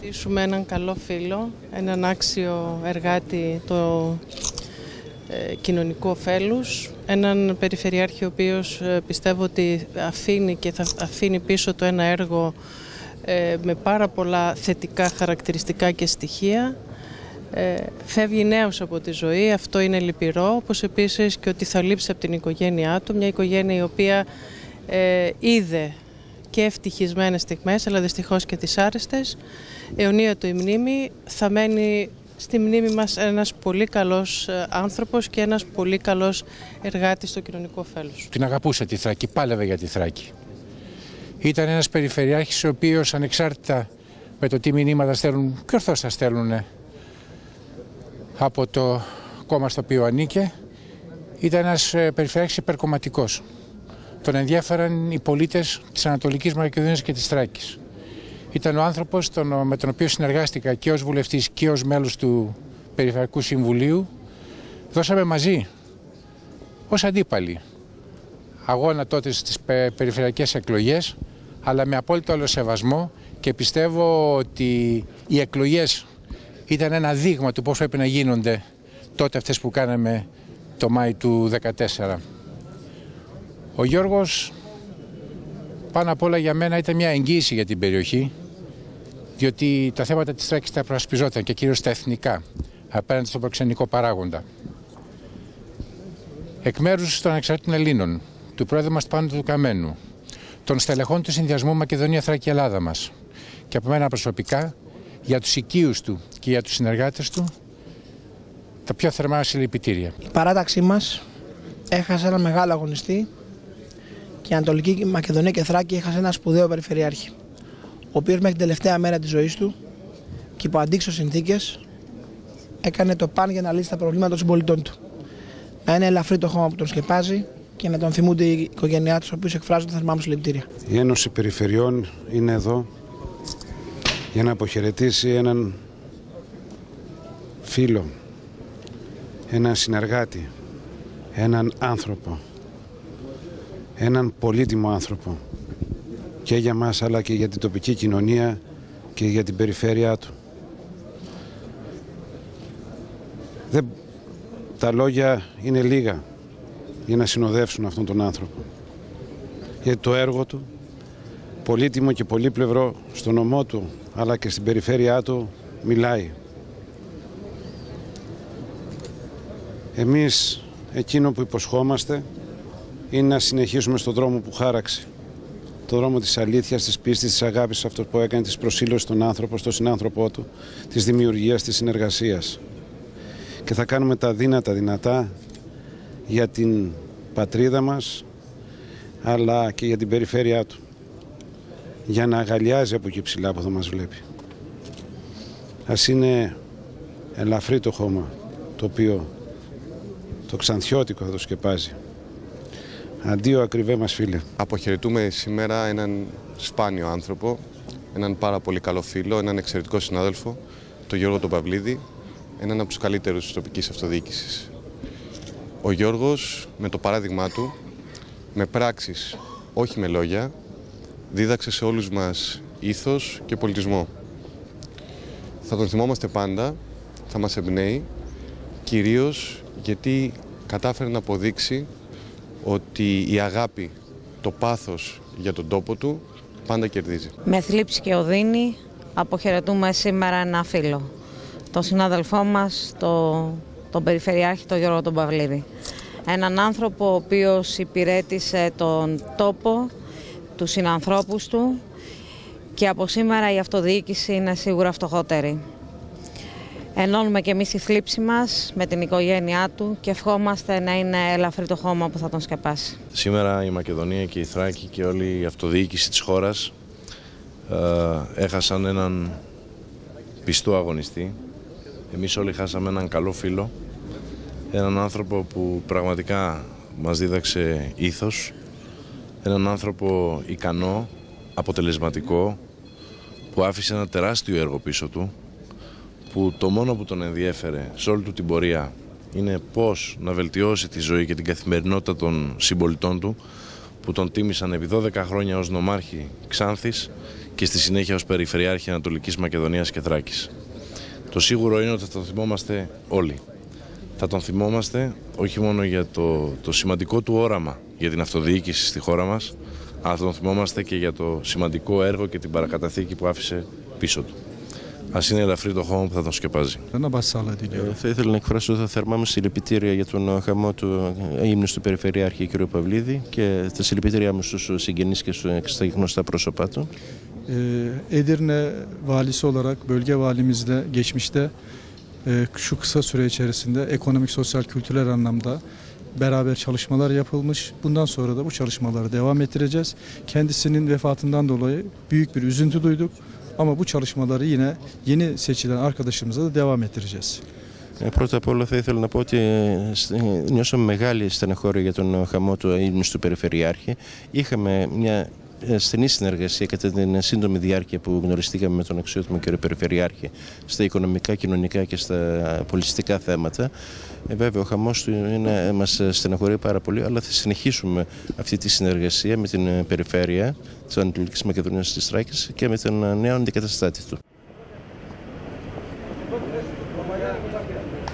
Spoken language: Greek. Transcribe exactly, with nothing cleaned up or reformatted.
Ζήσουμε έναν καλό φίλο, έναν άξιο εργάτη το ε, κοινωνικού ωφέλους, έναν περιφερειάρχη ο οποίος ε, πιστεύω ότι αφήνει και θα αφήνει πίσω το ένα έργο ε, με πάρα πολλά θετικά χαρακτηριστικά και στοιχεία. Ε, φεύγει νέος από τη ζωή, αυτό είναι λυπηρό, όπως επίσης και ότι θα λείψει από την οικογένειά του, μια οικογένεια η οποία ε, είδε και ευτυχισμένες στιγμές, αλλά δυστυχώς και δυσάρεστες. Αιωνίωτο η μνήμη, θα μένει στη μνήμη μας ένας πολύ καλός άνθρωπος και ένας πολύ καλός εργάτης στο κοινωνικό ωφέλος. Την αγαπούσε τη Θράκη, πάλευε για τη Θράκη. Ήταν ένας περιφερειάρχης ο οποίος ανεξάρτητα με το τι μηνύματα στέλνουν, και ορθώς θα στέλνουν από το κόμμα στο οποίο ανήκε, ήταν ένας περιφερειάρχης υπερκομματικός. Τον ενδιέφεραν οι πολίτες της Ανατολικής Μακεδονίας και της Θράκης. Ήταν ο άνθρωπος τον, με τον οποίο συνεργάστηκα και ως βουλευτής και ως μέλος του Περιφερειακού Συμβουλίου. Δώσαμε μαζί, ως αντίπαλοι, αγώνα τότε στις περιφερειακές εκλογές, αλλά με απόλυτο αλλοσεβασμό, και πιστεύω ότι οι εκλογές ήταν ένα δείγμα του πώς πρέπει να γίνονται τότε αυτές που κάναμε το Μάη του δύο χιλιάδες δεκατέσσερα. Ο Γιώργος πάνω απ' όλα για μένα ήταν μια εγγύηση για την περιοχή, διότι τα θέματα της Θράκης τα προασπιζόταν και κυρίως τα εθνικά απέναντι στον προξενικό παράγοντα. Εκ μέρους των ανεξάρτητων Ελλήνων, του πρόεδρου μας Πάνου του Καμένου, των στελεχών του Συνδυασμού Μακεδονία Θράκη Ελλάδα μας και από μένα προσωπικά, για τους οικείους του και για τους συνεργάτες του, τα πιο θερμά συλληπιτήρια. Η παράταξή μας έχασε ένα μεγάλο αγωνιστή και η Ανατολική Μακεδονία και Θράκη έχασε ένα σπουδαίο περιφερειάρχη, ο οποίος μέχρι την τελευταία μέρα της ζωής του και υπό αντίξωες συνθήκες έκανε το παν για να λύσει τα προβλήματα των συμπολιτών του. Να είναι ελαφρύ το χώμα που τον σκεπάζει και να τον θυμούνται η οικογένειά του, ο οποίος εκφράζουν τα θερμά μου συλληπιτήρια. Η Ένωση Περιφερειών είναι εδώ για να αποχαιρετήσει έναν φίλο, έναν συνεργάτη, έναν άνθρωπο, έναν πολύτιμο άνθρωπο και για μας αλλά και για την τοπική κοινωνία και για την περιφέρειά του. Δεν, τα λόγια είναι λίγα για να συνοδεύσουν αυτόν τον άνθρωπο, γιατί το έργο του, πολύτιμο και πολύπλευρο στο νομό του αλλά και στην περιφέρειά του, μιλάει. Εμείς εκείνο που υποσχόμαστε είναι να συνεχίσουμε στον δρόμο που χάραξε. Το δρόμο της αλήθειας, της πίστης, της αγάπης, αυτό που έκανε, της προσήλωσης στον άνθρωπο, στον συνάνθρωπό του, της δημιουργίας, της συνεργασίας. Και θα κάνουμε τα δύνατα δυνατά για την πατρίδα μας, αλλά και για την περιφέρειά του, για να αγαλιάζει από εκεί ψηλά που θα μας βλέπει. Ας είναι ελαφρύ το χώμα, το οποίο το ξανθιώτικο θα το σκεπάζει. Αντίο ακριβέ μας φίλε. Αποχαιρετούμε σήμερα έναν σπάνιο άνθρωπο, έναν πάρα πολύ καλό φίλο, έναν εξαιρετικό συνάδελφο, τον Γιώργο τον Παυλίδη, έναν από τους καλύτερους της τοπικής αυτοδιοίκησης. Ο Γιώργος, με το παράδειγμά του, με πράξεις, όχι με λόγια, δίδαξε σε όλους μας ήθος και πολιτισμό. Θα τον θυμόμαστε πάντα, θα μας εμπνέει, κυρίως γιατί κατάφερε να αποδείξει ότι η αγάπη, το πάθος για τον τόπο του πάντα κερδίζει. Με θλίψη και οδύνη αποχαιρετούμε σήμερα ένα φίλο, τον συνάδελφό μας, το, τον Περιφερειάρχη, τον Γιώργο τον Παυλίδη. Έναν άνθρωπο ο οποίος υπηρέτησε τον τόπο, τους συνανθρώπους του, και από σήμερα η αυτοδιοίκηση είναι σίγουρα φτωχότερη. Ενώνουμε και εμείς τη θλίψη μας με την οικογένειά του και ευχόμαστε να είναι ελαφρύ το χώμα που θα τον σκεπάσει. Σήμερα η Μακεδονία και η Θράκη και όλη η αυτοδιοίκηση της χώρας ε, έχασαν έναν πιστό αγωνιστή. Εμείς όλοι χάσαμε έναν καλό φίλο, έναν άνθρωπο που πραγματικά μας δίδαξε ήθος, έναν άνθρωπο ικανό, αποτελεσματικό, που άφησε ένα τεράστιο έργο πίσω του, που το μόνο που τον ενδιέφερε σε όλη του την πορεία είναι πώς να βελτιώσει τη ζωή και την καθημερινότητα των συμπολιτών του, που τον τίμησαν επί δώδεκα χρόνια ως νομάρχη Ξάνθης και στη συνέχεια ως Περιφερειάρχη Ανατολικής Μακεδονίας και Θράκης. Το σίγουρο είναι ότι θα τον θυμόμαστε όλοι. Θα τον θυμόμαστε όχι μόνο για το, το σημαντικό του όραμα για την αυτοδιοίκηση στη χώρα μας, αλλά θα τον θυμόμαστε και για το σημαντικό έργο και την παρακαταθήκη που άφησε πίσω του. Ας είναι ελαφρύ το χώμα που θα τον σκεπάζει. Θα ήθελα να εκφράσω τα θερμά μου συλληπιτήρια για τον χαμό του ύμνου του Περιφερειάρχη κ. Παυλίδη και τα συλληπιτήριά μου στους συγγενείς και στα γνωστά πρόσωπά του. Edirne valisi olarak bölge valimizle geçmişte şu kısa süre içerisinde ekonomik, sosyal, kültürel anlamda beraber çalışmalar yapılmış. Bundan sonra da bu çalışmaları devam ettireceğiz. Kendisinin vefatından dolayı büyük bir üzüntü duyduk. Ama bu çalışmaları yine yeni seçilen arkadaşımıza da devam ettireceğiz. Πρώτα απ' όλα θα ήθελα να πω ότι νιώσαμε μεγάλη στεναχώρια για τον χαμό του ύμνου του Περιφερειάρχη. Είχαμε μια στενή συνεργασία κατά την σύντομη διάρκεια που γνωριστήκαμε με τον αξιότιμο κ. Περιφερειάρχη στα οικονομικά, κοινωνικά και στα πολιτιστικά θέματα. Ε, βέβαια, ο χαμός του είναι, μας στεναχωρεί πάρα πολύ, αλλά θα συνεχίσουμε αυτή τη συνεργασία με την Περιφέρεια της Ανατολικής Μακεδονίας της Θράκης και με τον νέο αντικαταστάτη του.